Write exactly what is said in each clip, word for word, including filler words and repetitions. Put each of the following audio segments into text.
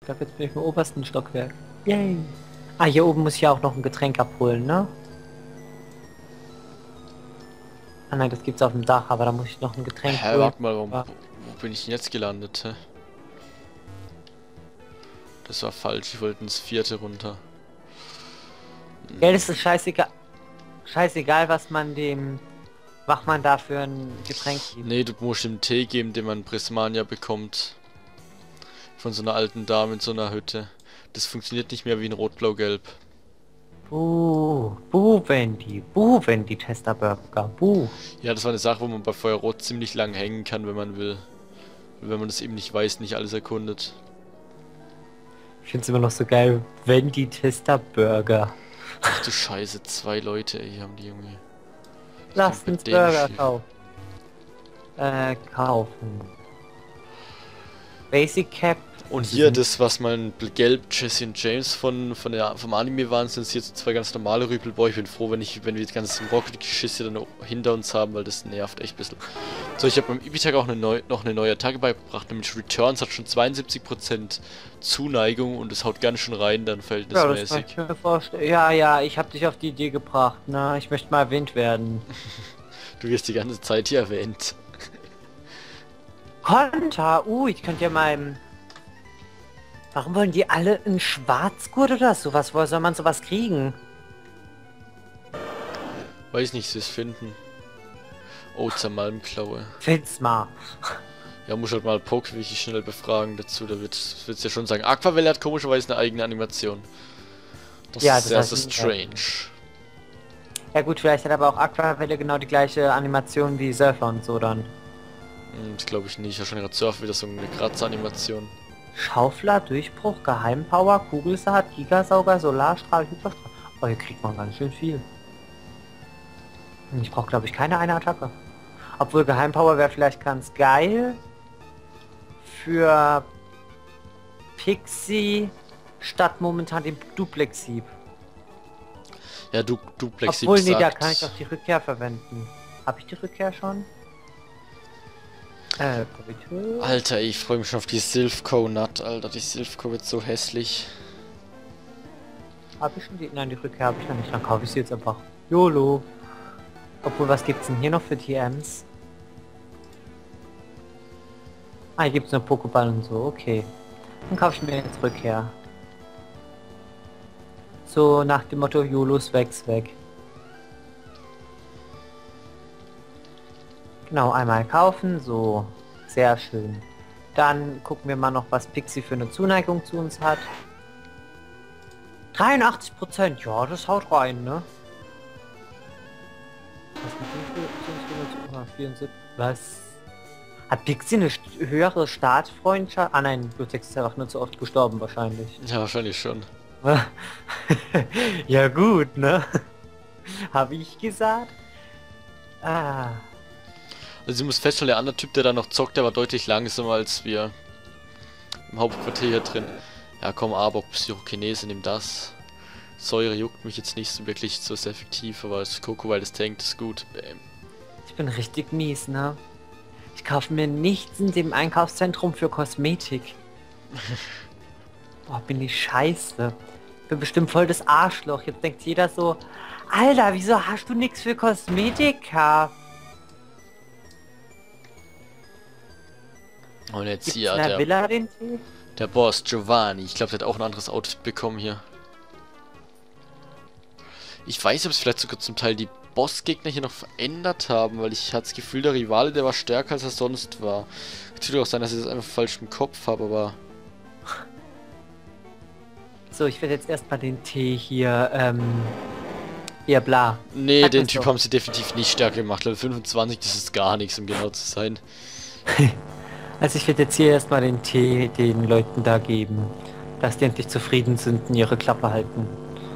glaube, jetzt bin ich im obersten Stockwerk. Yay. Ah, hier oben muss ich ja auch noch ein Getränk abholen, ne? Ah nein, das gibt's auf dem Dach, aber da muss ich noch ein Getränk Hä, holen. warte mal, wo, Ja. wo bin ich denn jetzt gelandet? Hä? Das war falsch, ich wollte ins vierte runter. Geld ist es scheißegal. Scheißegal, was man dem Wachmann da für ein Getränk gibt. Nee, du musst ihm Tee geben, den man in Prismania bekommt. Von so einer alten Dame in so einer Hütte. Das funktioniert nicht mehr wie in Rot-Blau-Gelb. Buh, buh, Wendy, buh, Wendy, Testerburger, buh. Ja, das war eine Sache, wo man bei Feuerrot ziemlich lang hängen kann, wenn man will. Wenn man das eben nicht weiß, nicht alles erkundet. Ich find's immer noch so geil, Wendy Testerburger. Ach du Scheiße, zwei Leute, ey, haben die Junge. Lasst mit uns denen Burger schief. kaufen. Äh, kaufen. Basic Cap. Und hier das, was man gelb Jesse und James von, von der, vom Anime waren, sind jetzt zwei ganz normale Rüpel. Boah, ich bin froh, wenn ich, wenn wir das ganze Rocket-Geschiss hier dann hinter uns haben, weil das nervt echt ein bisschen. So, ich habe beim Ibitag auch eine neu, noch eine neue Attacke beigebracht, nämlich Returns hat schon zweiundsiebzig Prozent Zuneigung und es haut ganz schön rein, dann Ja, das verhältnismäßig. kann ich mir vorstellen. Ja, ja, ich habe dich auf die Idee gebracht, ne? Ich möchte mal erwähnt werden. Du wirst die ganze Zeit hier erwähnt. Konter, uh, ich könnte ja mal... Warum wollen die alle einen Schwarzgurt oder sowas? Woher soll man sowas kriegen? Weiß nicht, sie es finden. Oh, Zermalmklaue. Find's mal. Ja, muss halt mal Poke wirklich schnell befragen dazu, da wird es ja schon sagen. Aquavelle hat komischerweise eine eigene Animation. Das Ja, ist das sehr, heißt, sehr ja. strange. Ja gut, vielleicht hat aber auch Aquavelle genau die gleiche Animation wie Surfer und so dann. Hm, das glaube ich nicht. Wahrscheinlich hat Surf wieder so eine Kratzer-Animation. Schaufler, Durchbruch, Geheimpower, Kugelsaat, Gigasauger, Solarstrahl, Hyperstrahl. Oh, hier kriegt man ganz schön viel. Und ich brauche, glaube ich, keine eine Attacke. Obwohl Geheimpower wäre vielleicht ganz geil für Pixie statt momentan dem Duplex-Sieb. Ja, du, du Plexi Obwohl, nee, da sagt. kann ich auch die Rückkehr verwenden. Habe ich die Rückkehr schon? Äh, bitte? Alter, ich freue mich schon auf die Silphco Nut, Alter. Die Silphco wird so hässlich. Habe ich schon die? Nein, die Rückkehr habe ich noch nicht. Dann kaufe ich sie jetzt einfach. YOLO. Obwohl, was gibt's denn hier noch für T Ms? Ah, hier gibt's nur Pokéball und so. Okay. Dann kaufe ich mir jetzt Rückkehr. So nach dem Motto YOLO's wächst weg. Genau, einmal kaufen. So. Sehr schön. Dann gucken wir mal noch, was Pixie für eine Zuneigung zu uns hat. dreiundachtzig Prozent. Ja, das haut rein, ne? Was, vierundsiebzig? Was? Hat Pixie eine st höhere Startfreundschaft? Ah nein, Blutex ist einfach nur zu oft gestorben wahrscheinlich. Ja, wahrscheinlich schon. Ja gut, ne? Habe ich gesagt? Ah. Also ich muss feststellen, der andere Typ, der da noch zockt, der war deutlich langsamer als wir. Im Hauptquartier hier drin. Ja komm, Arbok, Psychokinese, nimm das. Säure juckt mich jetzt nicht so wirklich so sehr effektiv, aber das Koko, weil das tankt, ist gut. Bam. Ich bin richtig mies, ne? Ich kaufe mir nichts in dem Einkaufszentrum für Kosmetik. Boah, bin ich scheiße. Ich bin bestimmt voll das Arschloch. Jetzt denkt jeder so, Alter, wieso hast du nichts für Kosmetika? Und jetzt Gibt's hier in hat der der, Villa den Tee? der Boss Giovanni. Ich glaube, der hat auch ein anderes Outfit bekommen hier. Ich weiß, ob es vielleicht sogar zum Teil die Bossgegner hier noch verändert haben, weil ich hatte das Gefühl, der Rivale, der war stärker als er sonst war. Könnte auch sein, dass ich das einfach falsch im Kopf habe, aber... So, ich werde jetzt erstmal den Tee hier, ähm... hier, bla. Nee, Sag den mir's Typ doch. haben sie definitiv nicht stärker gemacht. Level fünfundzwanzig, das ist gar nichts, um genau zu sein. Also ich werde jetzt hier erstmal den Tee den Leuten da geben. Dass die endlich zufrieden sind und ihre Klappe halten.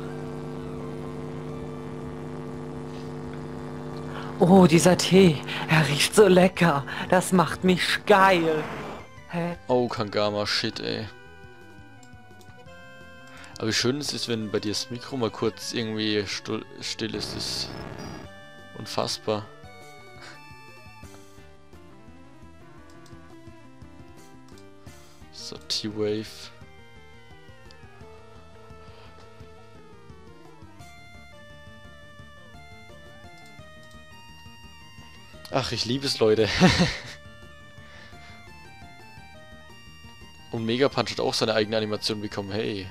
Oh, dieser Tee. Er riecht so lecker. Das macht mich geil. Hä? Oh, Kangama, shit, ey. Aber wie schön es ist, wenn bei dir das Mikro mal kurz irgendwie still, still ist, ist unfassbar. So, T-Wave. Ach, ich liebe es, Leute. Und Mega Punch hat auch seine eigene Animation bekommen, hey.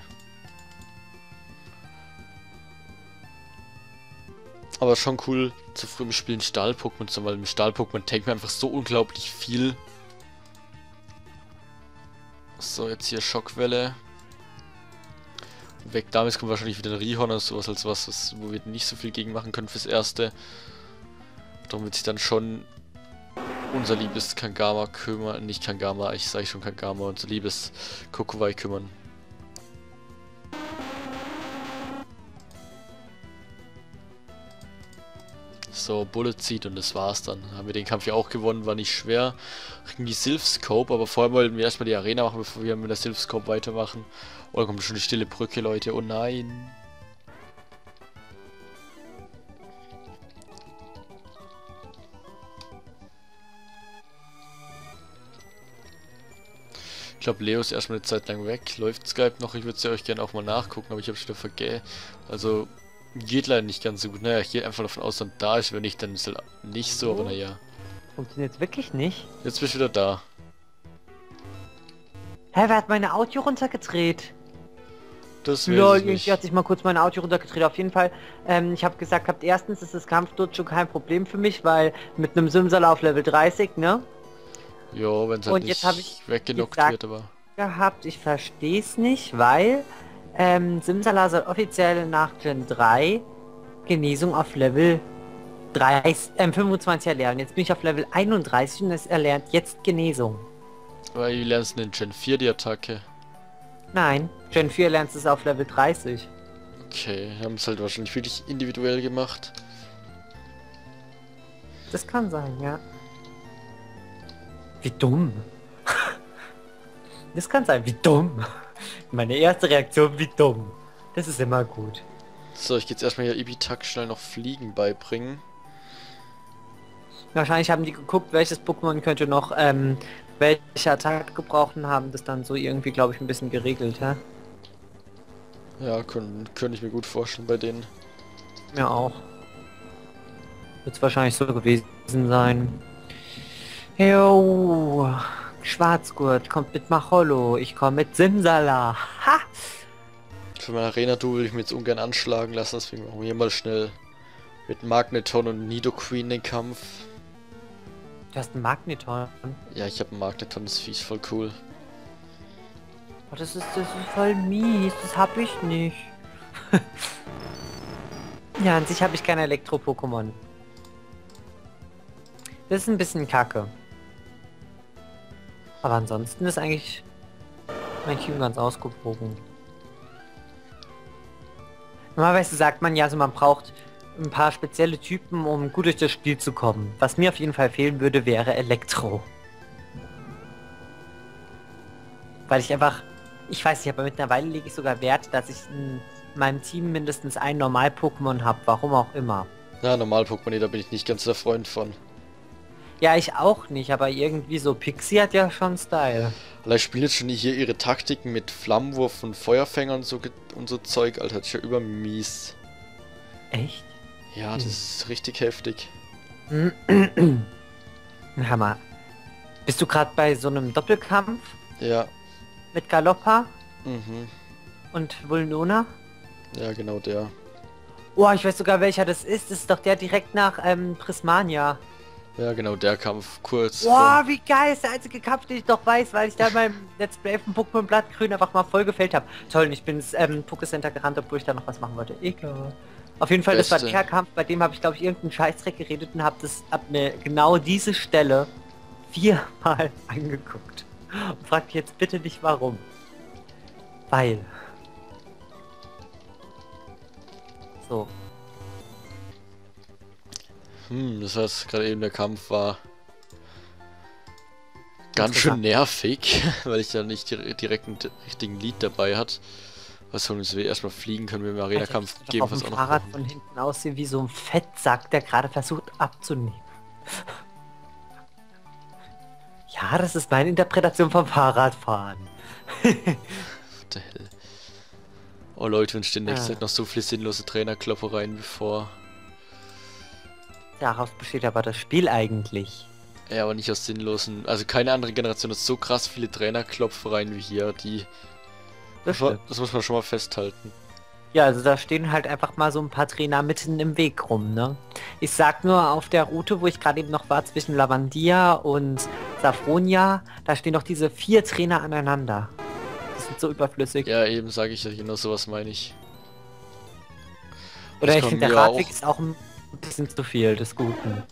Aber schon cool, zu früh im Spielen Stahl-Pokémon zu haben, weil im Stahl-Pokémon tankt man einfach so unglaublich viel. So, jetzt hier Schockwelle. Weg damit kommt wahrscheinlich wieder ein Rihorn oder sowas als was, was, wo wir nicht so viel gegen machen können fürs Erste. Darum wird sich dann schon unser liebes Kangama kümmern, nicht Kangama, ich sage schon Kangama, unser liebes Kokowai kümmern. So, Bullet zieht und das war's dann. Haben wir den Kampf ja auch gewonnen, war nicht schwer. Gegen die Silph Scope, aber vorher wollten wir erstmal die Arena machen, bevor wir mit der Silph Scope weitermachen. Oh, da kommt schon die stille Brücke, Leute, oh nein. Ich glaube, Leo ist erstmal eine Zeit lang weg. Läuft Skype noch? Ich würde es ja euch gerne auch mal nachgucken, aber ich habe es wieder vergessen. Also, geht leider nicht ganz so gut. Naja, ich gehe einfach davon aus, dass er da ist. Wenn nicht, dann ist er nicht so, aber naja. Funktioniert wirklich nicht? Jetzt bist du wieder da. Hä, wer hat meine Audio runtergedreht? Das Lol, weiß ich irgendwie nicht. hat sich mal kurz mein Audio runtergedreht. Auf jeden Fall, ähm, ich habe gesagt, habt erstens ist das Kampfdojo kein Problem für mich, weil mit einem Simsala auf Level dreißig, ne? Ja, wenn es halt Und jetzt habe nicht ich weggenockt gesagt wird, aber... gehabt, ich verstehe es nicht, weil ähm, Simsala soll offiziell nach Gen drei Genesung auf Level dreißig, äh, fünfundzwanzig erlernen. Jetzt bin ich auf Level einunddreißig und es erlernt jetzt Genesung. Weil du lernst in Gen vier die Attacke. Nein, Gen vier lernst es auf Level dreißig. Okay, haben es halt wahrscheinlich wirklich individuell gemacht. Das kann sein, ja. Wie dumm. Das kann sein, wie dumm. Meine erste Reaktion, wie dumm. Das ist immer gut. So, ich gehe jetzt erstmal hier Ibitak schnell noch Fliegen beibringen. Wahrscheinlich haben die geguckt, welches Pokémon könnte noch ähm, welche Attacke gebrauchen, haben das dann so irgendwie, glaube ich, ein bisschen geregelt, hä? Ja, können, könnte ich mir gut vorstellen bei denen. Ja, auch. Wird es wahrscheinlich so gewesen sein. Jo, Schwarzgurt kommt mit Machollo, ich komme mit Simsala. Ha! Für mein Arena-Duo will ich mir jetzt ungern anschlagen lassen, deswegen machen wir hier mal schnell mit Magneton und Nidoqueen den Kampf. Du hast einen Magneton. Ja, ich habe einen Magneton, das Vieh ist voll cool. Oh, das ist, das ist voll mies, das hab ich nicht. Ja, an sich habe ich kein Elektro-Pokémon. Das ist ein bisschen kacke. Aber ansonsten ist eigentlich mein Team ganz ausgewogen. Normalerweise sagt man ja, also man braucht ein paar spezielle Typen, um gut durch das Spiel zu kommen. Was mir auf jeden Fall fehlen würde, wäre Elektro. Weil ich einfach, ich weiß nicht, aber mittlerweile lege ich sogar Wert, dass ich in meinem Team mindestens ein Normal-Pokémon habe, warum auch immer. Ja, Normal-Pokémon, da bin ich nicht ganz der Freund von. Ja, ich auch nicht, aber irgendwie so Pixie hat ja schon Style. Vielleicht spielen jetzt schon hier ihre Taktiken mit Flammenwurf und Feuerfänger und so, und so Zeug, Alter, das ist ja übermies. Echt? Ja, das Hm. ist richtig heftig. Hammer. Bist du gerade bei so einem Doppelkampf Ja. mit Galoppa Mhm. und Vulnona? Ja, genau der. Oh, ich weiß sogar welcher das ist. Das ist doch der direkt nach ähm, Prismania. Ja, genau der Kampf. Kurz. Boah, wie geil, ist der einzige Kampf, den ich doch weiß, weil ich da beim Let's Play von Pokémon Blattgrün einfach mal voll gefällt habe. Toll, und ich bin ins ähm, Pokécenter gerannt, obwohl ich da noch was machen wollte. Egal. Auf jeden Fall, das war Beste. der Kampf, bei dem habe ich, glaube ich, irgendeinen Scheißdreck geredet und habe das ab mir genau diese Stelle viermal angeguckt. Und frag mich jetzt bitte nicht warum. Weil. So. Hm, das heißt, gerade eben der Kampf war ganz schön Interessant. nervig, weil ich ja nicht dir- direkt einen d- richtigen Lead dabei hat. Was sollen wir erstmal fliegen können wir im Arena-Kampf Alter, ich geben, auf was dem auch noch Fahrrad brauchen. von hinten aussehen wie so ein Fettsack, der gerade versucht abzunehmen. Ja, das ist meine Interpretation vom Fahrradfahren. What the hell? Oh Leute, uns stehen nächste Ah. Zeit noch so viele sinnlose Trainerkloppereien bevor. Daraus besteht aber das Spiel eigentlich. Ja, aber nicht aus sinnlosen. Also keine andere Generation hat so krass viele Trainerklopfereien wie hier. Die. Das Das, war- stimmt. das muss man schon mal festhalten. Ja, also da stehen halt einfach mal so ein paar Trainer mitten im Weg rum, ne? Ich sag nur, auf der Route, wo ich gerade eben noch war, zwischen Lavandia und Safronia, da stehen doch diese vier Trainer aneinander. Das sind so überflüssig. Ja, eben sage ich ja, genau sowas meine ich. Oder Das ich kann finde, der mir Radweg auch- ist auch ein bisschen zu viel des Guten.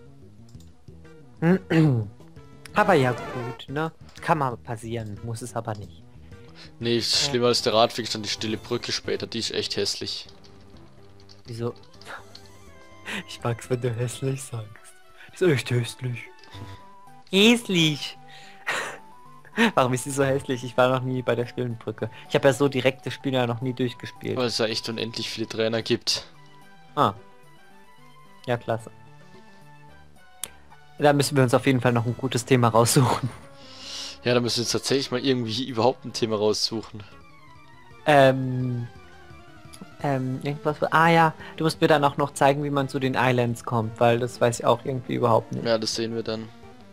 Aber ja gut, ne? Kann mal passieren, muss es aber nicht. Nee, schlimmer als der Radweg ist dann die stille Brücke später, die ist echt hässlich. Wieso? Ich mag's, wenn du hässlich sagst. Ist echt hässlich. Hässlich! Warum ist sie so hässlich? Ich war noch nie bei der stillen Brücke. Ich habe ja so direkte Spiele ja noch nie durchgespielt. Weil es ja echt unendlich viele Trainer gibt. Ah. Ja, klasse. Da müssen wir uns auf jeden Fall noch ein gutes Thema raussuchen. Ja, da müssen wir jetzt tatsächlich mal irgendwie überhaupt ein Thema raussuchen. Ähm... Ähm, irgendwas... Ah ja, du musst mir dann auch noch zeigen, wie man zu den Islands kommt, weil das weiß ich auch irgendwie überhaupt nicht. Ja, das sehen wir dann.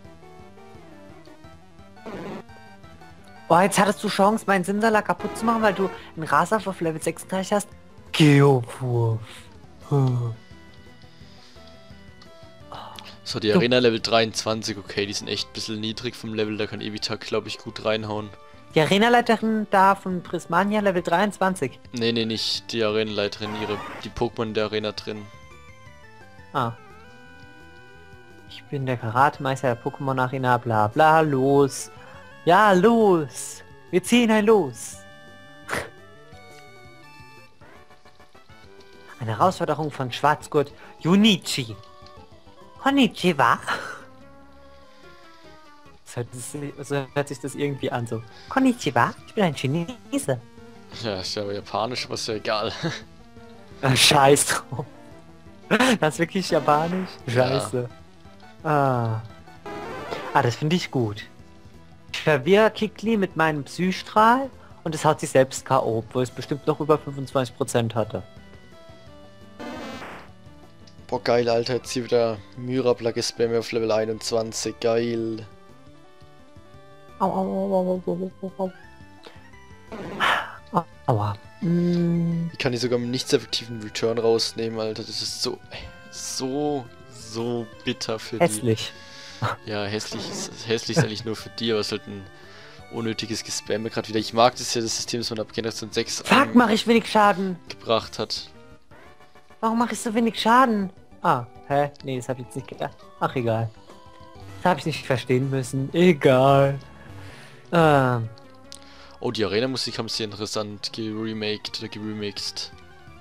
Boah, jetzt hattest du Chance, meinen Simsala kaputt zu machen, weil du einen Raser auf Level sechsunddreißig hast. Geowurf. Hm. So, die Du- Arena Level dreiundzwanzig, okay, die sind echt ein bisschen niedrig vom Level, da kann Evitar, glaube ich, gut reinhauen. Die Arenaleiterin da von Prismania Level dreiundzwanzig. Nee, nee, nicht die Arenaleiterin, ihre, die Pokémon in der Arena drin. Ah. Ich bin der Karatemeister der Pokémon Arena, bla bla, los. Ja, los. Wir ziehen ein Los. Eine Herausforderung von Schwarzgurt Junichi. Konnichiwa. So hört, das, so hört sich das irgendwie an, so. Konnichiwa, ich bin ein Chinese. Ja, ist ja aber japanisch, aber ist ja egal. Ah, scheiß drauf. Das ist wirklich japanisch? Scheiße. Ah. Ah, das finde ich gut. Ich verwirre Kikli mit meinem Psystrahl und es haut sich selbst K O, obwohl es bestimmt noch über fünfundzwanzig Prozent hatte. Boah, geil, Alter, jetzt hier wieder Myra-Plugge Spam auf Level einundzwanzig, geil. Au, au, au, au, au, au, au. Au, aua. Mm, Ich kann die sogar mit nichts effektiven Return rausnehmen, Alter, das ist so, so, so bitter für hässlich. die. Ja, hässlich ist, hässlich ist eigentlich nur für die, aber es ist halt ein unnötiges Gespamme gerade wieder. Ich mag das ja, das System, das man ab Generation sechs Fuck, mache ich wenig Schaden. gebracht hat. Warum mache ich so wenig Schaden? Ah, hä? Nee, das habe ich jetzt nicht gedacht. Ach, egal. Das habe ich nicht verstehen müssen. Egal. Ähm, Oh, die Arena-Musik haben sie interessant geremaked oder geremixed.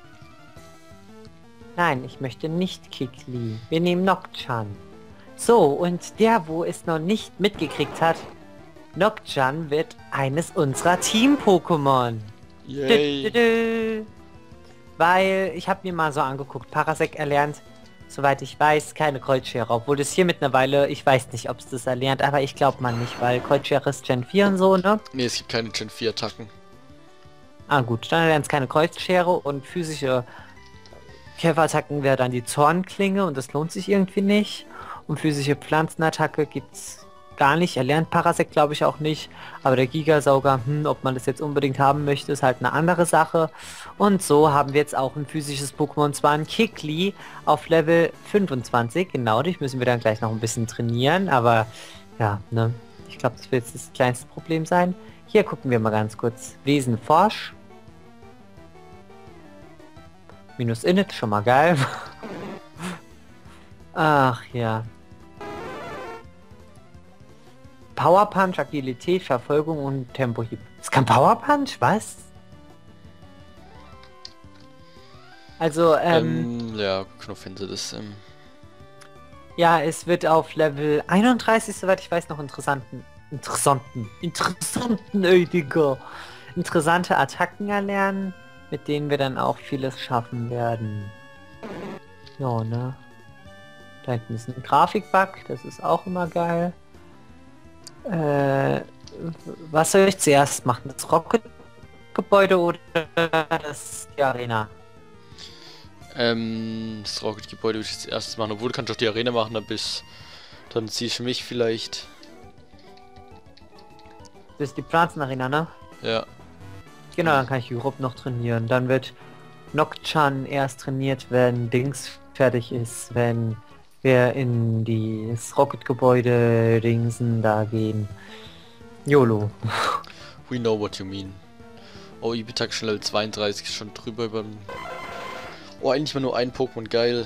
nein, ich möchte nicht Kikli. Wir nehmen Nocturne. So, und der, wo es noch nicht mitgekriegt hat, Nocturne wird eines unserer Team-Pokémon. Dü, dü, Yay! dü. Weil, ich habe mir mal so angeguckt, Parasect erlernt, soweit ich weiß, keine Kreuzschere. Obwohl das hier mittlerweile, ich weiß nicht, ob es das erlernt, aber ich glaube mal nicht, weil Kreuzschere ist Gen vier und so, ne? Ne, es gibt keine Gen vier Attacken. Ah gut, dann erlernt es keine Kreuzschere und physische Kämpferattacken wäre dann die Zornklinge und das lohnt sich irgendwie nicht. Und physische Pflanzenattacke gibt's gar nicht. Er lernt Parasect glaube ich auch nicht. Aber der Gigasauger, hm, ob man das jetzt unbedingt haben möchte, ist halt eine andere Sache. Und so haben wir jetzt auch ein physisches Pokémon, zwar ein Kikli auf Level fünfundzwanzig. Genau, dich müssen wir dann gleich noch ein bisschen trainieren. Aber ja, ne, ich glaube, das wird jetzt das kleinste Problem sein. Hier gucken wir mal ganz kurz. Wesen forsch. Minus init, schon mal geil. Ach ja. Power Punch, Agilität, Verfolgung und Tempohieb. Es kann Power Punch? Was? Also, ähm, Ähm, ja, Knopf hinter das, ähm. ja, es wird auf Level einunddreißig, soweit ich weiß, noch interessanten, interessanten, interessanten, ey, Digga, interessante Attacken erlernen, mit denen wir dann auch vieles schaffen werden. Ja, ne? Da hinten ist ein Grafikbug, das ist auch immer geil. Äh, was soll ich zuerst machen? Das Rocket-Gebäude oder das die Arena? Ähm, das Rocket-Gebäude würde ich jetzt erstes machen, obwohl du kannst doch die Arena machen, dann bis... Dann siehst du mich vielleicht. Das ist die Pflanzenarena, ne? Ja. Genau, dann kann ich Europe noch trainieren. Dann wird Nocturne erst trainiert, wenn Dings fertig ist, wenn wir in die das Rocket-Gebäude Dingsen da gehen. YOLO. We know what you mean. Oh, Ibitak schon Level zweiunddreißig, ist schon drüber über... Oh, eigentlich mal nur ein Pokémon, geil.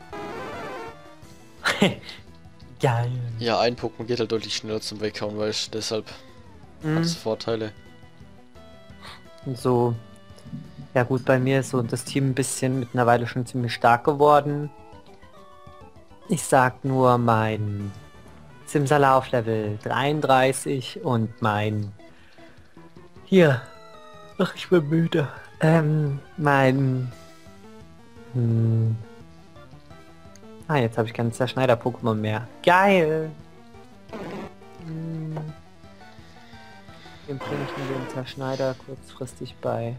Geil. Ja, ein Pokémon geht halt deutlich schneller zum Weghauen, weißt du, deshalb Mhm. hat es Vorteile. Und so. Ja gut, bei mir ist so das Team ein bisschen mittlerweile schon ziemlich stark geworden. Ich sag nur mein Simsala auf Level dreiunddreißig und mein... Hier. Ach, ich bin müde. Ähm, mein... Hm, ah, jetzt habe ich keinen Zerschneider-Pokémon mehr. Geil! Hm, den bringe ich mir den Zerschneider kurzfristig bei.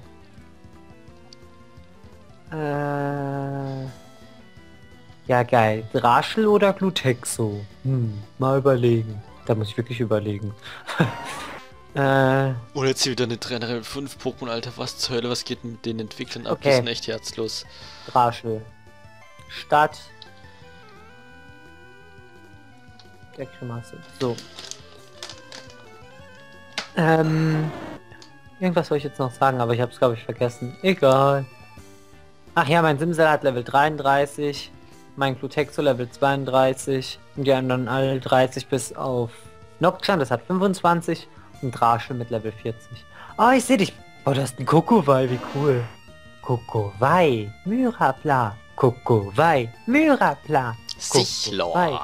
Äh... Ja, geil. Draschel oder Glutexo? Hm, mal überlegen. Da muss ich wirklich überlegen. äh... Und jetzt hier wieder eine Trainerin mit fünf Pokémon, Alter, was zur Hölle, was geht mit den Entwicklern ab? Okay. Die sind echt herzlos. Draschel. Stadt. Der Grimasse. So. Ähm. Irgendwas soll ich jetzt noch sagen, aber ich habe es glaube ich vergessen. Egal. Ach ja, mein Simsala hat Level dreiunddreißig. Mein Glutexo Level zweiunddreißig. Und die anderen alle dreißig bis auf Nocturne, das hat fünfundzwanzig. Und Draschel mit Level vierzig. Oh, ich sehe dich. Oh, das ist ein Kokowai, wie cool. Kokowai. Myrapla. Kokowai. Myrapla. Sichlor.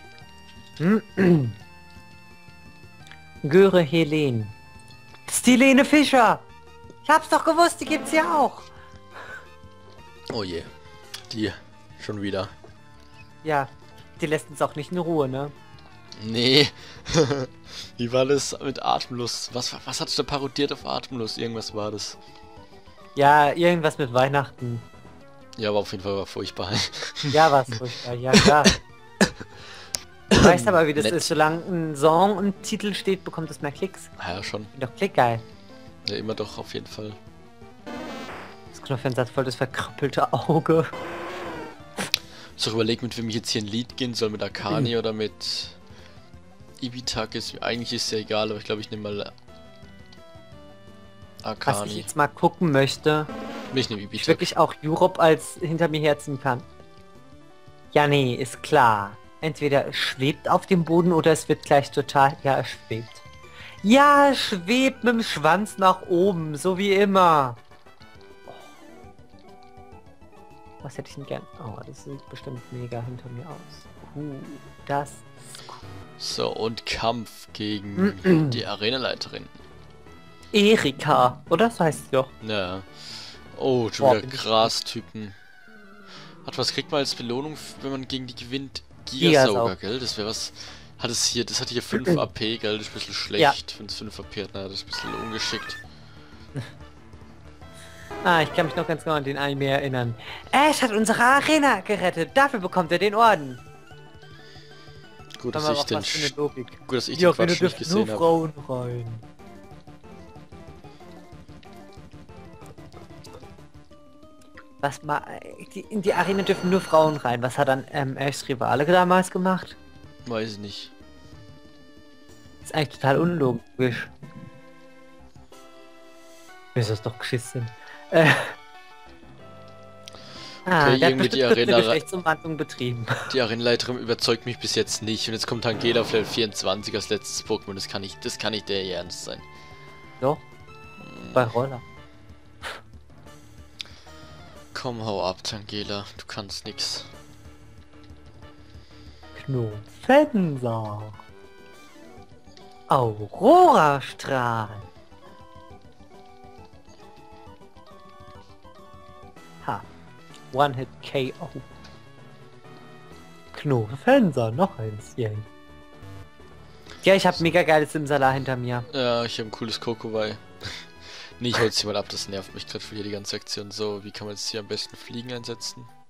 Göre Helen. Das ist die Helene Fischer. Ich hab's doch gewusst, die gibt's ja auch. Oh je. Die. Schon wieder. Ja, die lässt uns auch nicht in Ruhe, ne? Nee. Wie war das mit Atemlust? Was, was hat da parodiert auf Atemlust? Irgendwas war das. Ja, irgendwas mit Weihnachten. Ja, aber auf jeden Fall war furchtbar. Ja, was furchtbar. Ja, klar. Du weißt aber, wie das Nett. ist. Solange ein Song und Titel steht, bekommt es mehr Klicks. Ja, schon. Doch klickgeil. Ja, immer doch, auf jeden Fall. Das Knopfchen hat voll das verkrüppelte Auge. Ich hab überlegt, mit wem ich jetzt hier ein Lied gehen soll, mit Akani oder mit Ibitak. Ist, eigentlich ist ja egal, aber ich glaube, ich nehme mal Was ich Akani. jetzt mal gucken möchte, Ich nehme ich Ibitak. wirklich auch Europe als hinter mir herziehen kann. Ja, nee, ist klar. Entweder es schwebt auf dem Boden oder es wird gleich total... Ja, es schwebt. Ja, es schwebt mit dem Schwanz nach oben, so wie immer. Oh. Was hätte ich denn gern? Oh, das sieht bestimmt mega hinter mir aus. Uh, das ist cool. So, und Kampf gegen die Arenaleiterin. Erika, oder? Das heißt sie doch. Ja. Oh, schon Boah, wieder bin ich Grastypen. Hat was kriegt man als Belohnung, wenn man gegen die gewinnt? Gigasauger. Gigasauger, gell? Das wäre was. Hat es hier, das hat hier fünf A P, gell? Das ist ein bisschen schlecht. Wenn es fünf A P hat, na, das ist ein bisschen ungeschickt. Ah, ich kann mich noch ganz genau an den Anime erinnern. Ash hat unsere Arena gerettet. Dafür bekommt er den Orden. Gut, Haben dass wir ich auch den, was für eine Sch- Logik. gut, dass ich Die den Arena Quatsch nicht dürfen nur gesehen habe. Frauen rein. Was mal, die, in die Arena dürfen nur Frauen rein. Was hat dann ähm, Ashs Rivale damals gemacht? Weiß ich nicht. Ist eigentlich total unlogisch. Ist das doch geschissen. Äh. Ah, Okay, der hat irgendwie die bestimmt Arena- eine Geschlechtsumwandlung betrieben. Die Arenaleiterin überzeugt mich bis jetzt nicht. Und jetzt kommt Tangela auf Level vierundzwanzig als letztes Pokémon. Das kann nicht, das kann nicht der ihr Ernst sein. So, bei Roller. Komm, hau ab, Tangela. Du kannst nix. Knofenser. Aurora-Strahl. Ha. One-Hit-K O. Knofenser, noch eins. Yay. Ja, ich habe mega geiles Simsala hinter mir. Ja, ich habe ein cooles Kokowai. Nee, ich hol's hier mal ab, das nervt mich gerade für hier die ganze Aktion. So, wie kann man jetzt hier am besten Fliegen einsetzen?